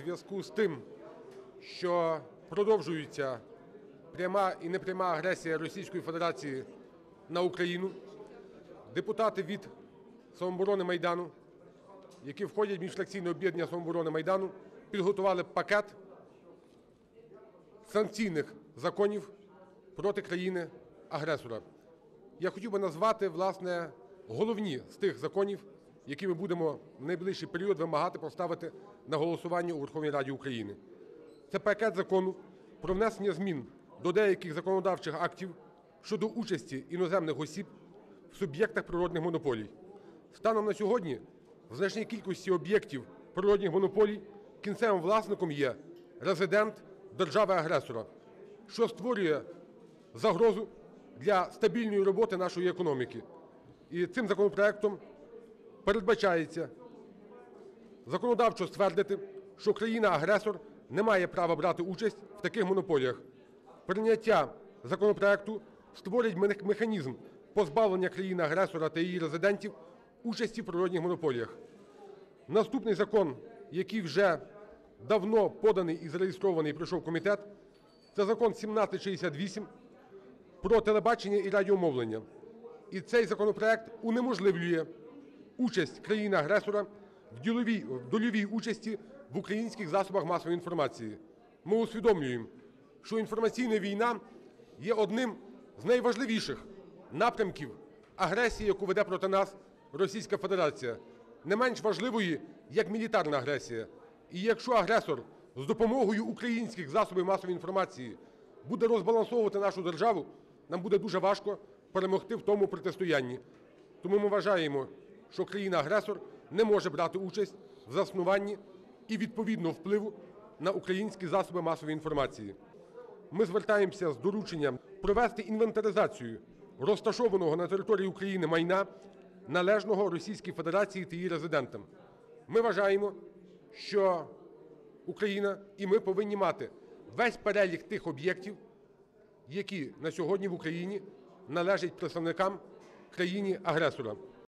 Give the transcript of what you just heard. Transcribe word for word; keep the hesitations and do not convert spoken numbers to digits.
зв'язку з тим, що продовжується пряма і непряма агресія Російської Федерації на Україну, депутати від "Самооборони Майдану", які входять в міжфракційне об'єднання "Самооборони Майдану", підготували пакет санкційних законів проти країни-агресора. Я хотів би назвати, власне, головні з тих законів, які ми будемо в найближчий період вимагати поставити на голосування у Верховній Раді України. Це пакет закону про внесення змін до деяких законодавчих актів щодо участі іноземних осіб в суб'єктах природних монополій. Станом на сьогодні в значній кількості об'єктів природних монополій кінцевим власником є резидент держави-агресора, що створює загрозу для стабільної роботи нашої економіки. І цим законопроектом передбачається законодавчо ствердити, що країна-агресор не має права брати участь в таких монополіях. Прийняття законопроекту створить механізм позбавлення країни-агресора та її резидентів участі в природних монополіях. Наступний закон, який вже давно поданий і зареєстрований, пройшов комітет, це Закон сімнадцять шістдесят вісім про телебачення і радіомовлення. І цей законопроект унеможливлює участь країни-агресора в діловій, в дольовій участі в українських засобах масової інформації. Ми усвідомлюємо, що інформаційна війна є одним з найважливіших напрямків агресії, яку веде проти нас Російська Федерація, не менш важливої, як мілітарна агресія. І якщо агресор з допомогою українських засобів масової інформації буде розбалансовувати нашу державу, нам буде дуже важко перемогти в тому протистоянні. Тому ми вважаємо, що країна-агресор не може брати участь в заснуванні і відповідно впливу на українські засоби масової інформації. Ми звертаємося з дорученням провести інвентаризацію розташованого на території України майна, належного Російській Федерації та її резидентам. Ми вважаємо, що Україна і ми повинні мати весь перелік тих об'єктів, які на сьогодні в Україні належать представникам країни-агресора.